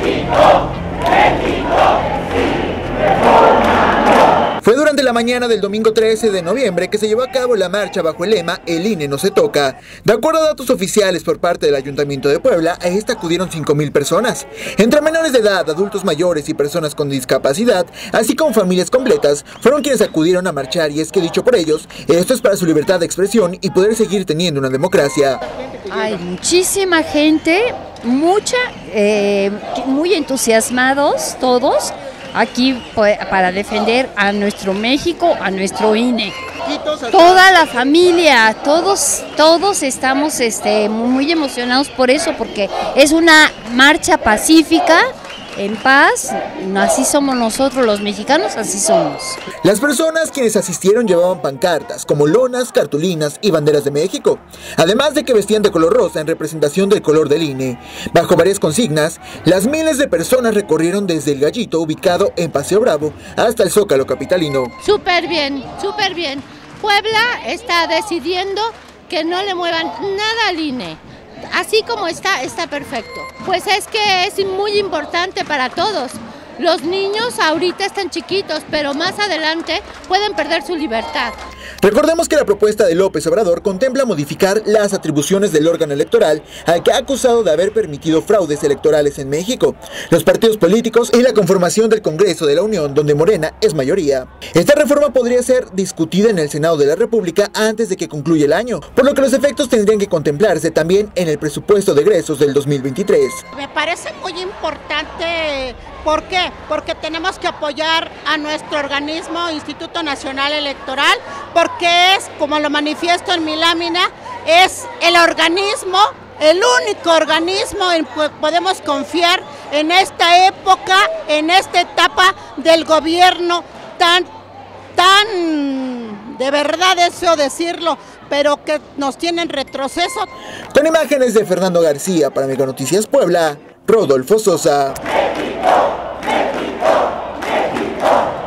Fue durante la mañana del domingo 13 de noviembre que se llevó a cabo la marcha bajo el lema "El INE no se toca". De acuerdo a datos oficiales por parte del Ayuntamiento de Puebla, a esta acudieron 5,000 personas, entre menores de edad, adultos mayores y personas con discapacidad, así como familias completas, fueron quienes acudieron a marchar, y es que dicho por ellos, esto es para su libertad de expresión y poder seguir teniendo una democracia. Hay muchísima gente, muy entusiasmados todos, aquí para defender a nuestro México, a nuestro INE. Toda la familia, todos estamos muy emocionados por eso, porque es una marcha pacífica, en paz. Así somos nosotros los mexicanos, así somos. Las personas quienes asistieron llevaban pancartas como lonas, cartulinas y banderas de México, además de que vestían de color rosa en representación del color del INE. Bajo varias consignas, las miles de personas recorrieron desde el Gallito, ubicado en Paseo Bravo, hasta el Zócalo capitalino. Súper bien, súper bien. Puebla está decidiendo que no le muevan nada al INE. Así como está perfecto. Pues es que es muy importante para todos. Los niños ahorita están chiquitos, pero más adelante pueden perder su libertad. Recordemos que la propuesta de López Obrador contempla modificar las atribuciones del órgano electoral, al que ha acusado de haber permitido fraudes electorales en México, los partidos políticos y la conformación del Congreso de la Unión, donde Morena es mayoría. Esta reforma podría ser discutida en el Senado de la República antes de que concluya el año, por lo que los efectos tendrían que contemplarse también en el presupuesto de egresos del 2023. Me parece muy importante. ¿Por qué? Porque tenemos que apoyar a nuestro organismo, Instituto Nacional Electoral, porque es, como lo manifiesto en mi lámina, es el organismo, el único organismo en que podemos confiar en esta época, en esta etapa del gobierno tan, de verdad deseo decirlo, pero que nos tienen retroceso. Con imágenes de Fernando García para Meganoticias Puebla, Rodolfo Sosa.